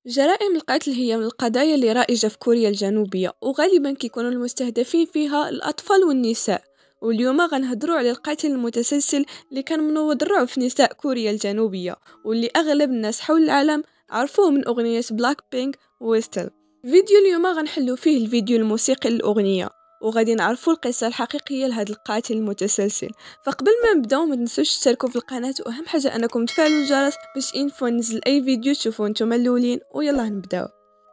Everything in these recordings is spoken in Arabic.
جرائم القتل هي من القضايا اللي رائجة في كوريا الجنوبية، وغالبا كيكونوا المستهدفين فيها الأطفال والنساء. واليوم غنهضروا على القتل المتسلسل اللي كان منوض الرعب في نساء كوريا الجنوبية، واللي أغلب الناس حول العالم عرفوه من أغنية بلاك بينك ويستل. فيديو اليوم غنحلو فيه الفيديو الموسيقي للأغنية، وغادي نعرفوا القصة الحقيقية لهذا القاتل المتسلسل. فقبل ما نبداو ما تنسوش تشتركوا في القناة، واهم حاجة انكم تفعلوا الجرس باش انفو ننزل اي فيديو تشوفوا نتوما الاولين. ويلا نبداو.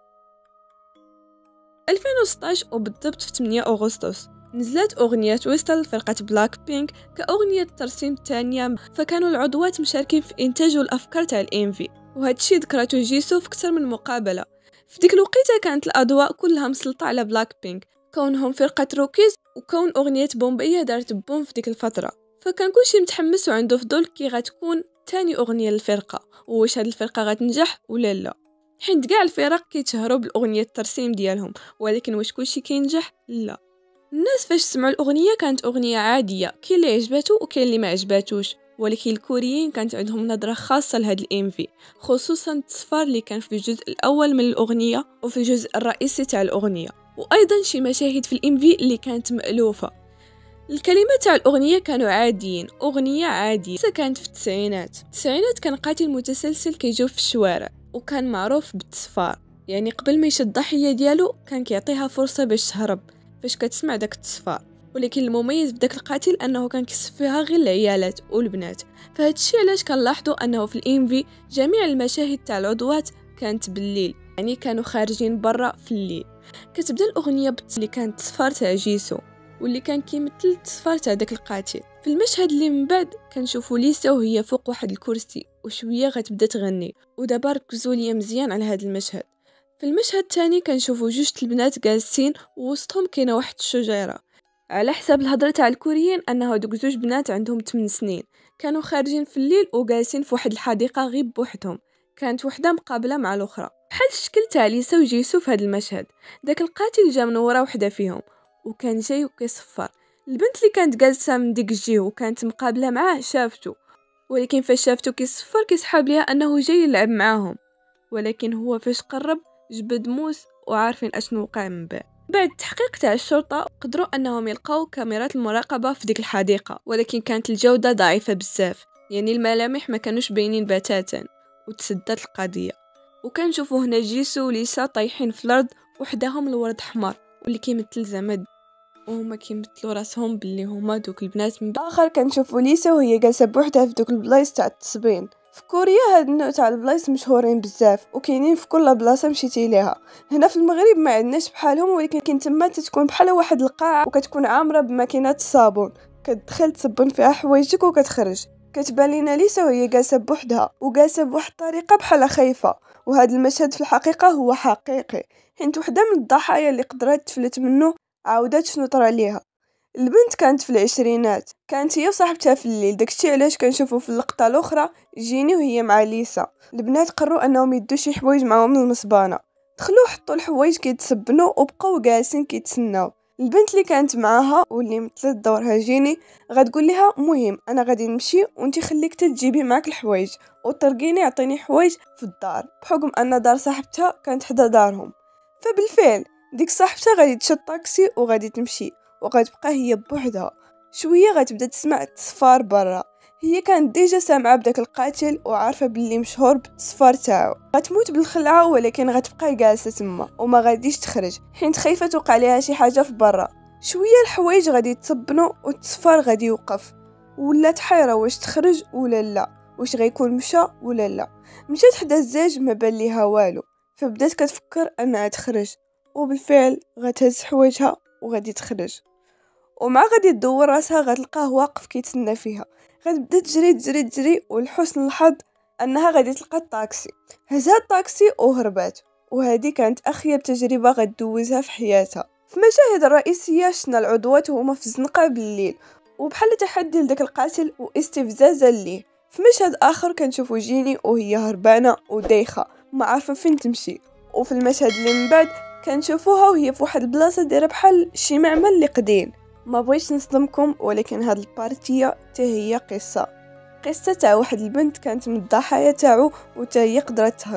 2016 وبالضبط في 8 أغسطس نزلت أغنية ويستل لفرقة بلاك بينك كأغنية ترسيم الثانية، فكانوا العضوات مشاركين في إنتاج الأفكار تاع الإنفي، وهذا الشيء ذكرته جيسو في أكثر من مقابلة. في ديك الوقيته كانت الأضواء كلها مسلطة على بلاك بينك، كونهم فرقة روكيز، وكون أغنية بومبئية دارت بوم في ديك الفترة، فكان كلشي متحمس وعنده فضول كي غتكون تاني أغنية للفرقة، وواش هاد الفرقة غتنجح ولا لا، حيت كاع الفرق كيتشهروا بالاغنيه الترسيم ديالهم، ولكن واش كلشي كينجح؟ لا. الناس فاش سمعوا الاغنيه كانت اغنيه عاديه، كاين اللي عجباتو وكاين اللي ما عجباتوش، ولكن الكوريين كانت عندهم نظره خاصه لهاد الام خصوصا التصفار اللي كان في الجزء الاول من الاغنيه وفي الجزء الرئيسي تاع الاغنيه، وايضا شي مشاهد في الام اللي كانت مألوفه. الكلمات تاع الاغنيه كانوا عاديين، اغنيه عاديه كانت في التسعينات. كان قاتل متسلسل كيجوب في الشوارع، وكان معروف بالتصفار، يعني قبل ما يشد الضحيه ديالو كان كيعطيها فرصه باش تهرب فاش كتسمع داك التصفار. ولكن المميز بداك القاتل انه كان كيصفيها غير العيالات والبنات، فهاد الشيء علاش كنلاحظوا انه في الام جميع المشاهد تاع العضوات كانت بالليل، يعني كانوا خارجين برا في الليل. كتبدا الاغنيه اللي كانت تصفار تاع جيسو، واللي كان كيمثل التصفار تاع داك القاتل. في المشهد اللي من بعد كنشوفوا ليسا وهي فوق واحد الكرسي، وشويه غتبدا تغني، ودابا ركزوا ليا مزيان على هذا المشهد. في المشهد الثاني كنشوفوا جوج البنات جالسين ووسطهم كاينه واحد الشجره. على حساب الهضره تاع الكوريين انه دوك زوج بنات عندهم 8 سنين، كانوا خارجين في الليل وجالسين في واحد الحديقه غير بوحدهم، كانت وحده مقابله مع الاخرى، بحال الشكل تاع ليسا وجيسو في هذا المشهد. داك القاتل جا من ورا وحده فيهم وكان جاي وكيصفر. البنت اللي كانت جالسه من ديك الجهه وكانت مقابله معاه شافته، ولكن فاش شافته كيصفر كيسحاب ليها انه جاي يلعب معاهم، ولكن هو فاش قرب جبد موس وعارفين اشنو وقع من بعد التحقيق تاع الشرطه قدروا انهم يلقاو كاميرات المراقبه في ديك الحديقه، ولكن كانت الجوده ضعيفه بزاف، يعني الملامح ما كانوش باينين بتاتا، وتسدت القضيه. وكنشوفوا هنا جيسو وليسا طايحين في الارض وحداهم الورد حمر، واللي كيمثل زعما وهما كيمثلوا راسهم باللي هما دوك البنات. من اخر كنشوفوا ليسا وهي جالسه بوحدها في دوك البلايص تاع التصبين. في كوريا هاد النوع تاع البلايص مشهورين بزاف وكاينين في كل بلاصه مشيتي ليها. هنا في المغرب ما عندناش بحالهم، ولكن كاين تما تتكون بحال واحد القاعه وكتكون عامره بماكينات الصابون، كتدخل تصبن فيها حوايجك وكتخرج. كتبان لينا ليسا وهي جالسه بوحدها وجالسه بواحد الطريقه بحال خايفه، وهذا المشهد في الحقيقه هو حقيقي، حيت وحده من الضحايا اللي قدرت تفلت منه عاودت شنو طرا ليها. البنت كانت في العشرينات، كانت هي وصاحبتها في الليل، داكشي علاش كنشوفوا في اللقطه الاخرى جيني وهي مع ليسا. البنات قرروا انهم يدوا شي حوايج معاهم للمصبانه، دخلوا حطوا الحوايج كيتسبنوا وبقاو جالسين كيتسناو. البنت اللي كانت معاها واللي مثلت دورها جيني غتقول لها مهم انا غادي نمشي وانتي خليك تجيبي معاك الحوايج وترقيني عطيني حوايج في الدار، بحكم ان دار صاحبتها كانت حدا دارهم. فبالفعل ديك صاحبتها غادي تشد طاكسي وغادي تمشي، وغتبقى هي بوحدها. شويه غتبدا تسمع التصفار برا، هي كانت ديجا سامعه بداك القاتل وعارفه باللي مشهور بالتصفار تاعو. غتموت بالخلعه، ولكن غتبقى جالسه تما وما غاديش تخرج حيت خايفه توقع ليها شي حاجه في برا. شويه الحوايج غادي يتصبنوا والتصفار غادي يوقف، ولات حيره واش تخرج ولا لا، واش غيكون مشى ولا لا. مشات حدا الزاج ما بان ليها والو، فبدات كتفكر انها تخرج، وبالفعل غتهز حوايجها وغادي تخرج. ومع غادي تدور راسها غتلقاه واقف كيتسنى فيها. غتبدا تجري تجري تجري، ولحسن الحظ انها غادي تلقى الطاكسي، هزها الطاكسي وهربات. وهذه كانت اخيب تجربه غدوزها في حياتها. في المشاهد الرئيسيه شنا العضوات هما في الزنقه بالليل وبحال تحدي لداك القاتل واستفزازا ليه. في مشهد اخر كنشوفوا جيني وهي هربانه ودايخه ما عارفه فين تمشي. وفي المشهد اللي من بعد كنشوفوها وهي في واحد البلاصه دايره بحال شي معمل اللي قديم. ما بغيتش نصدمكم، ولكن هاد البارتيه حتى هي قصه تاع واحد البنت كانت من الضحايا تاعو وتا هي قدرت تهرب.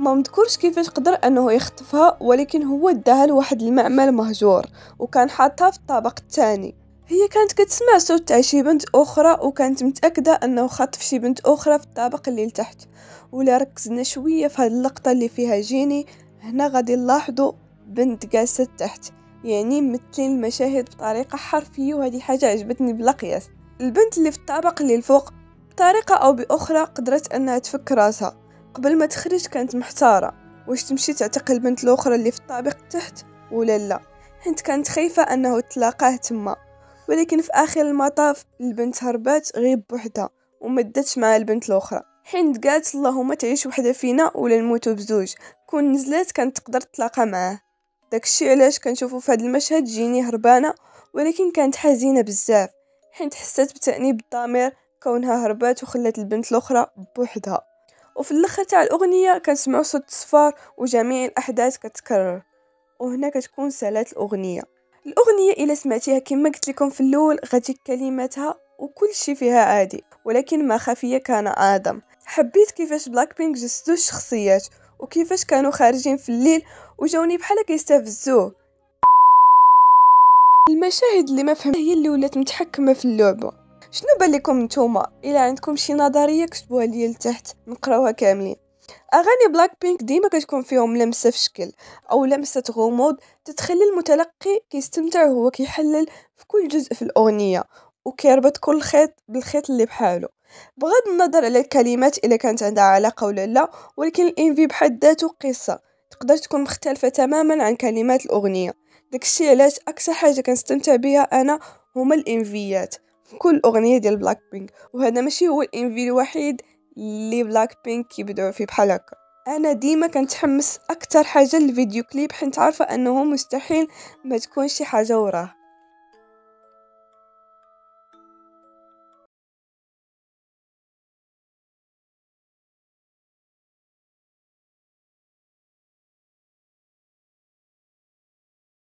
ما مذكورش كيفاش قدر انه يخطفها، ولكن هو اداها لواحد المعمل مهجور وكان حاطها في الطابق الثاني. هي كانت كتسمع صوت تاع شي بنت اخرى وكانت متاكده انه خاطف شي بنت اخرى في الطابق اللي لتحت. ولا ركزنا شويه في هذه اللقطه اللي فيها جيني هنا غادي نلاحظوا بنت جالسه تحت، يعني ممثلين المشاهد بطريقه حرفيه، وهذه حاجه عجبتني بلا قياس. البنت اللي في الطابق اللي الفوق بطريقه او باخرى قدرت انها تفك راسها. قبل ما تخرج كانت محتاره واش تمشي تعتقل البنت الاخرى اللي في الطابق تحت ولا لا، حيت كانت خايفه انه تلاقاه تما. ولكن في اخر المطاف البنت هربات غير بوحدها ومدتش مع البنت الاخرى، حين قالت اللهم تعيش وحده فينا ولا نموتوا بزوج. كون نزلت كانت تقدر تلاقى معاه. داكشي علاش كنشوفوا في هذا المشهد جيني هربانه، ولكن كانت حزينه بزاف حين حست بتأنيب الضمير كونها هربات وخلت البنت الاخرى بوحدها. وفي الاخر تاع الاغنيه كنسمعوا صوت الصفار وجميع الاحداث كتكرر، وهنا كتكون سالات الاغنيه. الا سمعتيها كما قلت لكم في الاول غتجيك كلماتها وكل شيء فيها عادي، ولكن ما خفيه كان اعظم. حبيت كيفاش بلاك بينك جسدوا الشخصيات وكيفاش كانوا خارجين في الليل وجاوني بحال كيستفزوه. المشاهد اللي ما فهمت هي اللي ولات متحكمه في اللعبه. شنو بان لكم نتوما؟ الا عندكم شي نظريه كتبوها لي لتحت نقراوها كاملين. اغاني بلاك بينك ديما كتكون فيهم لمسه في شكل او لمسه غموض تتخلي المتلقي كيستمتع وهو كيحلل في كل جزء في الاغنيه وكيربط كل خيط بالخيط اللي بحاله، بغض النظر على الكلمات الا كانت عندها علاقه ولا لا. ولكن الانفي بحد ذاته قصه تقدر تكون مختلفه تماما عن كلمات الاغنيه. داكشي علاش اكثر حاجه كنستمتع بها انا هما الانفيات في كل اغنيه ديال بلاك بينك، وهذا ماشي هو الانفي الوحيد اللي بلاك بينك كيبدعوا فيه بحال هكا. انا ديما كنتحمس اكثر حاجه للفيديو كليب حيت عارفه انه مستحيل ما تكون شي حاجه وراه.